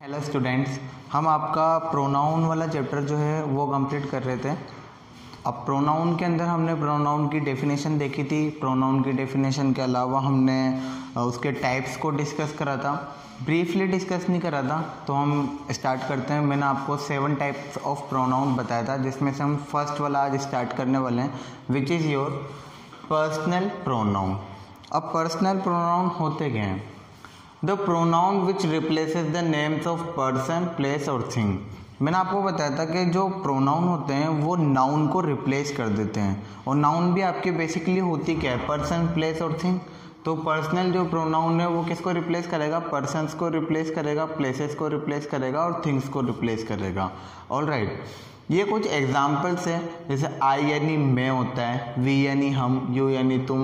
Hello students, हम आपका pronoun वाला चैप्टर जो है वो कंप्लीट कर रहे थे। अब प्रोनाउन के अंदर हमने प्रोनाउन की डेफिनेशन देखी थी। प्रोनाउन की डेफिनेशन के अलावा हमने उसके टाइप्स को डिस्कस करा था, ब्रीफली डिस्कस नहीं करा था। तो हम स्टार्ट करते हैं। मैंने आपको 7 टाइप्स ऑफ प्रोनाउन बताया था, जिसमें से हम फर्स्ट वाला आज स्टार्ट करने वाले हैं, which is your personal pronoun. अब पर्सनल प्रोनाउन होते क्या हैं? The pronoun which replaces the names of person, place और थिंग। मैंने आपको बताया था कि जो प्रोनाउन होते हैं वो नाउन को रिप्लेस कर देते हैं, और नाउन भी आपकी बेसिकली होती क्या है? पर्सन, प्लेस और थिंग। तो पर्सनल जो प्रोनाउन है वो किसको रिप्लेस करेगा? पर्सन्स को रिप्लेस करेगा, प्लेसेस को रिप्लेस करेगा और थिंग्स को रिप्लेस करेगा। ऑलराइट, ये कुछ एग्जाम्पल्स हैं। जैसे आई यानी मैं होता है, वी यानी हम, यू यानी तुम,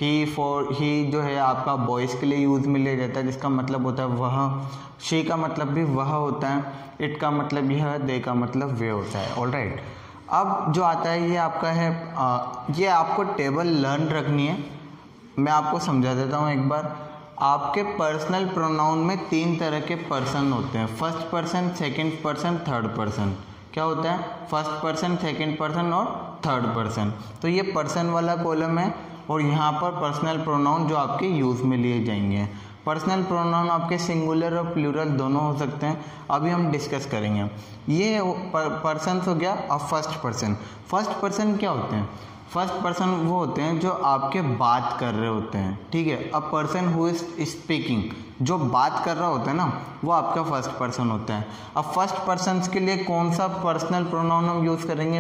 ही जो है आपका बॉयज़ के लिए यूज़ में लिया जाता है, जिसका मतलब होता है वह। शी का मतलब भी वह होता है। इट का मतलब यह है, दे का मतलब वे होता है। ऑलराइट, अब जो आता है ये आपका है, ये आपको टेबल लर्न रखनी है। मैं आपको समझा देता हूँ एक बार। आपके पर्सनल प्रोनाउन में 3 तरह के पर्सन होते हैं, first person, second person, third person. क्या होता है? फर्स्ट पर्सन, सेकंड पर्सन और थर्ड पर्सन। तो ये पर्सन वाला कॉलम है, और यहाँ पर पर्सनल प्रोनाउन जो आपके यूज़ में लिए जाएंगे। पर्सनल प्रोनाउन आपके सिंगुलर और प्लूरल दोनों हो सकते हैं, अभी हम डिस्कस करेंगे। ये पर्सन हो गया। अब फर्स्ट पर्सन क्या होते हैं? फर्स्ट पर्सन वो होते हैं जो आपके बात कर रहे होते हैं, ठीक है। A person who is speaking, जो बात कर रहा होता है ना, वो आपका फर्स्ट पर्सन होता है। अब फर्स्ट पर्सन के लिए कौन सा पर्सनल प्रोनाउन हम यूज़ करेंगे?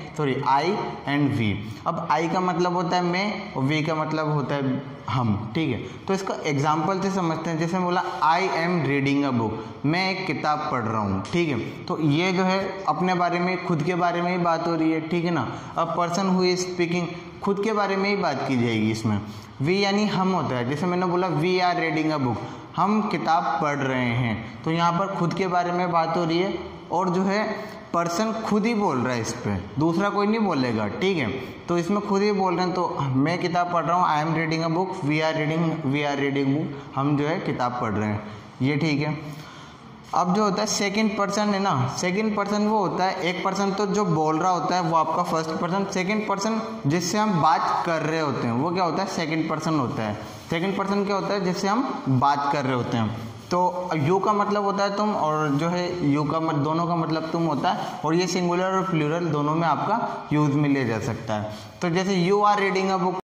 I and we. अब आई का मतलब होता है मैं, और वी का मतलब होता है हम, ठीक है। तो इसका एग्जाम्पल से समझते हैं। जैसे बोला I am reading a book, मैं एक किताब पढ़ रहा हूँ, ठीक है। तो ये जो है अपने बारे में, खुद के बारे में ही बात हो रही है, ठीक है ना। अब पर्सन हु इज स्पीकिंग, खुद के बारे में ही बात की जाएगी इसमें। वी यानी हम होता है। जैसे मैंने बोला we are reading a book, हम किताब पढ़ रहे हैं, तो यहाँ पर खुद के बारे में बात हो रही है, और जो है पर्सन खुद ही बोल रहा है इस पर, दूसरा कोई नहीं बोलेगा, ठीक है। तो इसमें खुद ही बोल रहे हैं। तो मैं किताब पढ़ रहा हूँ, I am reading a book, we are reading book, हम जो है किताब पढ़ रहे हैं, ये ठीक है। अब जो होता है सेकंड पर्सन है ना, सेकंड पर्सन वो होता है, एक पर्सन तो जो बोल रहा होता है वो आपका फर्स्ट पर्सन। सेकंड पर्सन जिससे हम बात कर रहे होते हैं वो क्या होता है? सेकंड पर्सन होता है। सेकंड पर्सन क्या होता है? जिससे हम बात कर रहे होते हैं। तो यू का मतलब होता है तुम, और जो है यू का दोनों का मतलब तुम होता है, और ये सिंगुलर और प्लूरल दोनों में आपका यूज में लिया जा सकता है। तो जैसे you are reading a book,